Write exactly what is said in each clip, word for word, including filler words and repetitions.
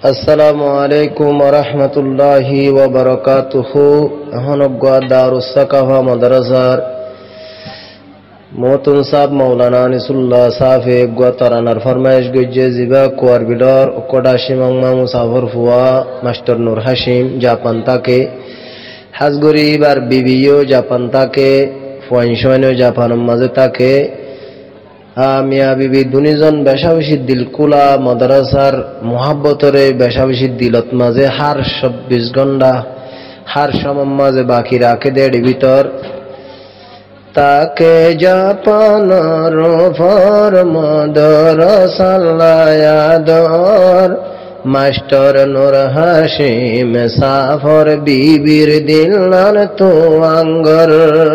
আসসালামু আলাইকুম ওয়া রাহমাতুল্লাহি ওয়া বারাকাতুহু। আহনগা দারুস সাকাফা মাদ্রাসার মতন সাব মাওলানা আনিসুল্লাহ সাফে গা তারানার ফরমাইশ গজে জিবা কোয়ার বিডর কোডা শিমাং মা মুসাফর ফুয়া মাস্টার নূর হাশিম জাপান তাকে হাজগরি বার বিবিও জাপান তাকে ফুয়াইশানো জাপান মাঝে তাকে মিয়া বিবি দুনিজন বেশাবেশি দিলকুলা মাদ্রাসার মোহাব্বতরে বেশাবেশি দিলত মাঝে হার চব্বিশ ঘন্টা হার সমম মাঝে বাকি রাখে দেড় ভিতর তাকে জাপানর ফর মাদ্রাসাল্লায়াদর মাস্টার নূর হাশিম সাফর বিবির দিলান তো আঙ্গর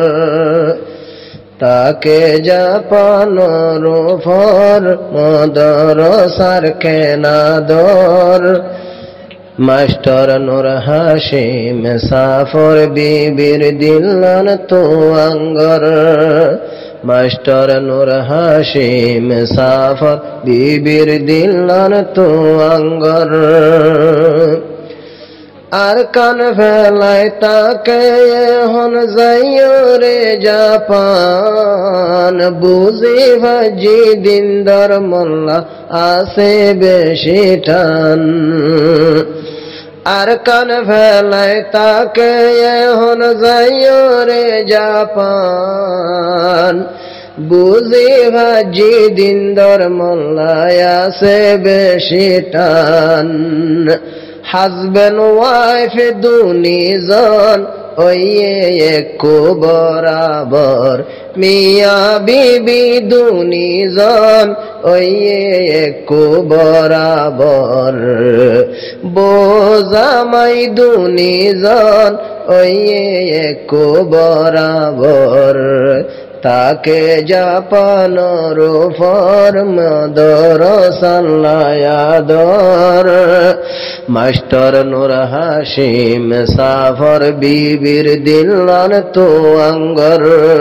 তাকে জাপানর ফর মাদ্রাসার কেনাদর মাস্টার নূর হাশিম সাফর বিবির দিলান তো আঙ্গর মাস্টার নূর হাশিম সাফর বিবির দিলান তো আঙ্গর আর কান ফেলায় তাকে হন যাইও রে জাপান বুঝি ভাজি দিনদার মোল্লা আসে বেশি টান আর কান ফেলায় তাকে হন যাইও রে জাপান বুঝি ভাজি দিনদার মোল্লা আসে বেশি টান হাজবেন্ড ওয়াইফ দুনিজন ওয়ে একো বরাবর মিয়া বিবি দুনিজন ওয়ে একো বরাবর বোজামাই দুনিজন ওয়ে একো বরাবর তাকে জাপানর ফর মাদ্রাসাল্লায়াদর মাস্টার নূর হাশিম সাফর বিবির দিলান তো আঙ্গর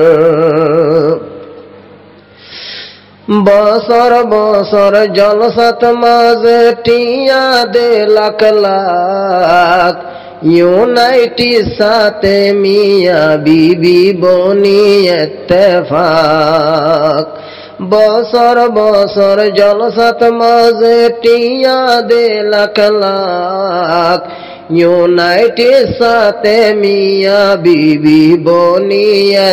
বছর বছর জলসাত মাঝে টিয়া দে লাখ লাখ ইউনাইটেড সাথে মিয়া বিবি বনি ইত্তেফাক বছর বছর জলসাত মাঝে টিয়া দে লাখ লাখ ইউনাইটেড সাথে মিয়া বিবি বনি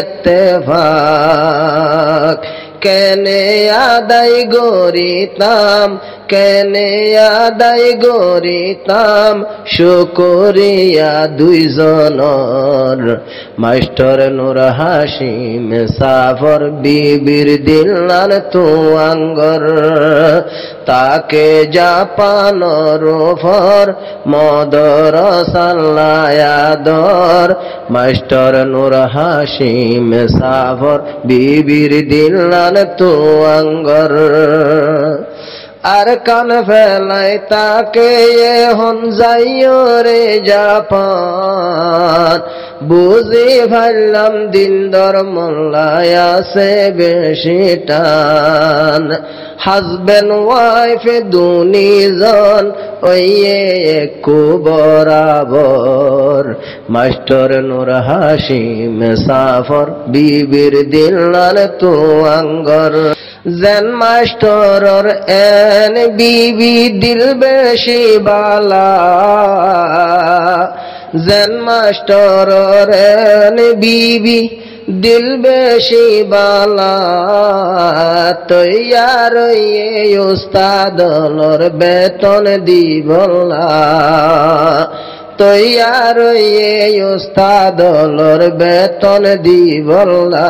ইত্তেফাক কেনে আদায় গরিতাম কেনে আদায় গরিতাম শুকরিয়া দুইজনর মাস্টার নূর হাশিম সাফর বিবির দিলান তো আঙ্গর তাকে জাপানর ফর মাদ্রাসাল্লায়াদর মাস্টার নূর হাশিম সাফর বিবির দিলান তো আঙ্গর আর কান ফেলায় তাকে হন যাইও রে জাপান বুঝি ভাইলাম দিনদার মোল্লায় আছে বেশি টান হাজবেন্ড ওয়াইফ দুনিজন ওয়ে একো বরাবর মাস্টার নূর হাশিম সাফর বিবির দিলান তো আঙ্গর যেন মাস্টারর এন বিবি দিল বেশি বালা যেন মাস্টারর এন বিবি দিল বেশি বালা তৈয়ার উস্তাদলর বেতন দিবলা তৈয়ার উস্তাদলর বেতন দিবলা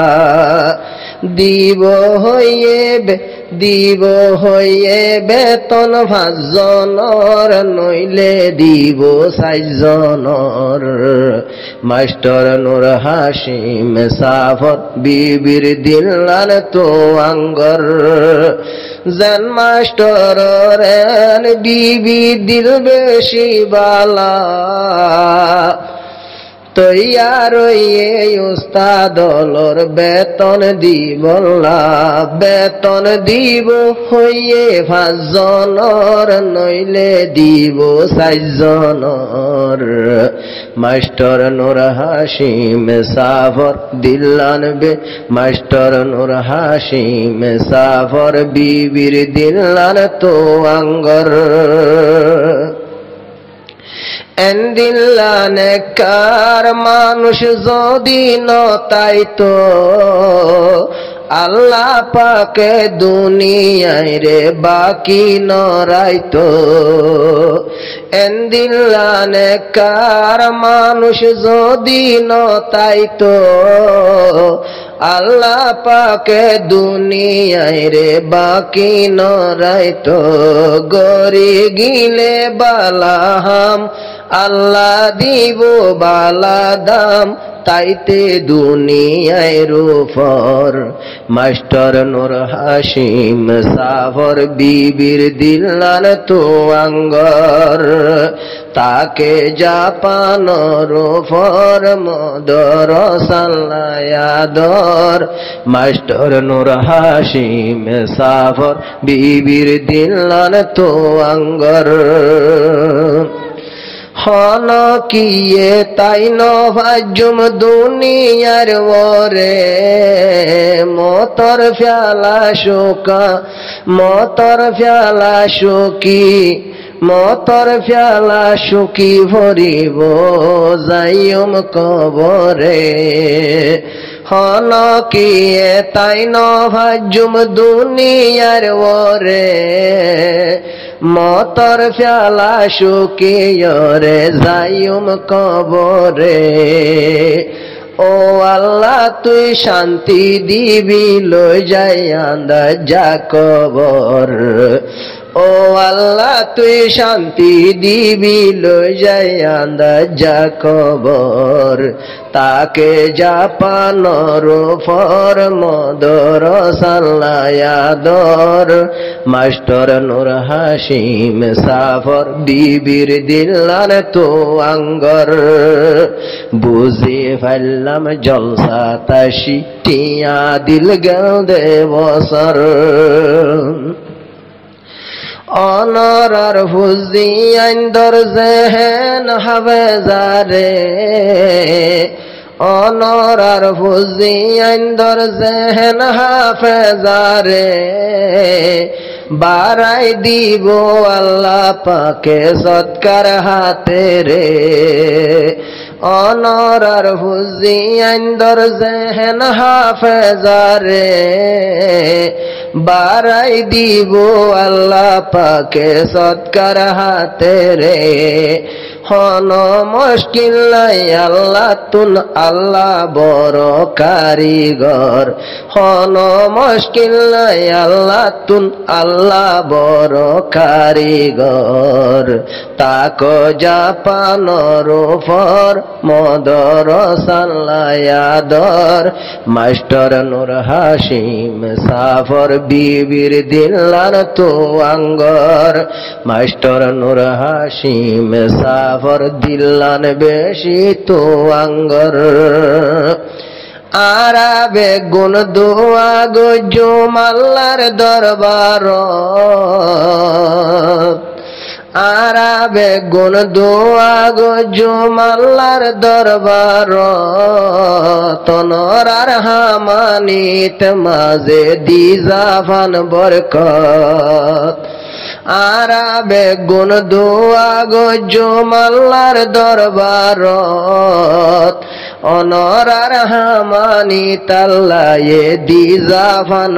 দিব হইয়ে দিব হইয়ে বেতন পাঁচজনর নইলে দিব চারজনর মাস্টার নূর হাশিম সাফর বিবির দিলান তো আঙ্গর যেন মাস্টারর এন বিবি দিল বেশি বালা তৈয়ার হইয়ে উস্তাদ হলোর বেতন দিব না, বেতন দিব হইয়ে পাঁচজনর, নইলে দিব চারজনর। মাস্টার নূর হাশিম সাফর দিল্লান বে, মাস্টার নূর হাশিম সাফর বিবির দিল্লান তো আঙ্গর। এন্দিল্লানে কার মানুষ যদি নতাইতো, আল্লাহ পাকে দুনিয়ায় রে বাকি নরাইতো। এন্দিল্লানে কার মানুষ যদি নতাইতো, আল্লাহ পাকে দুনিয়ায় রে বাকি নরাইতো। গরি গিলে বালাহাম আল্লাহ দিব বালা দাম, তাইতে দুনিয়ায় রূপর। মাস্টার নূর হাশিম সাফর বিবির দিল্লান তো আঙ্গর। তাকে জাপানোর ফর মদর সাল্লায়াদর। মাস্টার নূর হাশিম সাফর বিবির দিল্লান তো আঙ্গর। হন কিয়ে তাই নভাজুম দুনিয়ার ওরে, মতর ফেলা শোকা মতর ফেলা শোকি, মতর ফেলা সুখী ভরিব যাইম কবরে। হন কিয়ে তাই নভাজুম দুনিয়ার ওরে, মতর ফেলা শুকিয়রে যাইম কবরে। ও আল্লাহ তুই শান্তি দিবি লই যাই আন্দা যা কবর। ও আল্লাহ তুই শান্তি দিবি লই যাই আন্দা যা কবর। তাকে জাপানোর ফর মদর সাল্লায়াদর। মাস্টার নূর হাশিম সাফর বিবির দিল্লান তো আঙ্গর। বুঝে ফেললাম জলসা তাসি টিয়া দিল গেল দে বছর। অনরার ফুজি আইন্দর জেহেন হাবেজারে, অনরার ফুজি আইন্দর জেহেন হাফেজারে। বারাই দিব আল্লাহ পাকে সৎকার হাতে রে। অনরার ফুজি আইন্দর জেহেন হাফেজারে, বারাই দিব আল্লাহ পাকে সৎকার হাতে রে। হন মুশকিল নাই আল্লাহ তুন আল্লাহ বড় কারিগর। হন মুশকিল নাই আল্লাহ তুন আল্লাহ বড় কারিগর। তাকো জাপানোর ফর মদর সাল্লায়াদর। মাস্টার নূর হাশিম সাফর বিবির দিল্লান তো আঙ্গর। মাস্টার নূর হাশিম সাফর দিল্লান বেশি তো আঙ্গর। আরাবে গুণ দোয়া গো জুমাল্লার দরবার। আরাবে গুণ দোয়া গো জুমাল্লার দরবার। তনরার হামানিত মাঝে দিজাফান বরকত। আরাবে গুণ দোয়া গো জুমাল্লার দরবার। অনরার হামানি তাল্লায়ে দিজাফান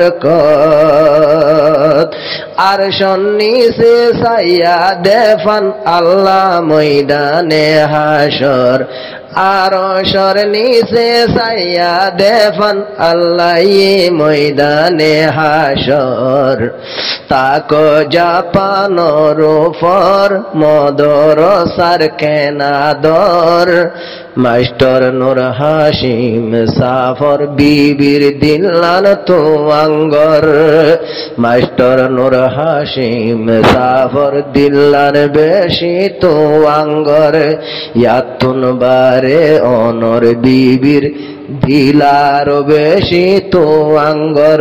বরকত। আর সন্নিসে সাইয়া দেফান আল্লাহ ময়দানে হাসর। আর সর নিচে সাইয়া দেফান আল্লাহ ময়দানে হাসর। তাকো জাপানোর ফর মদর সার কেনাদর। মাস্টার নূর হাশিম সাফর বিবির দিল্লান তো আঙ্গর। মাস্টার নূর হাশিম সাফর দিল্লান বেশি তো আঙ্গর। ইয়াতুন বার রে অনর বিবির দিলার বেশি তো আঙ্গর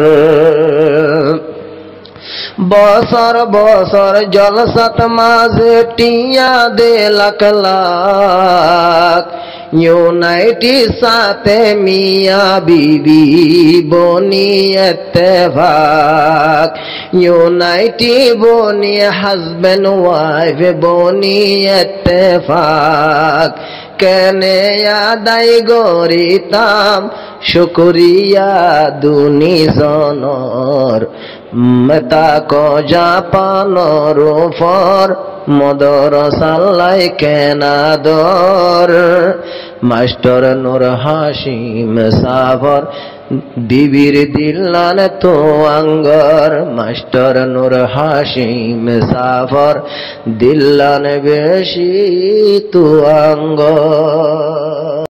বছর বছর জলসাত মাঝে টিয়া দে লাখ লাখ ইউনাইটি সাথে মিয়া বিবি বনি ইত্তেফাক ইউনাইটি বনি হাজবেন্ড ওয়াইফ বনি ইত্তেফাক কেনে আদায় গরিতাম শুকরিয়া দুনি জনর মেতা কো জাপানর উপর মদর সাল্লাই কেনাদর মাস্টার নূর হাশিম সাফর বিবির দিলান তো আঙ্গর মাস্টার নূর হাশিম সাফর দিলান বেশি তো আঙ্গর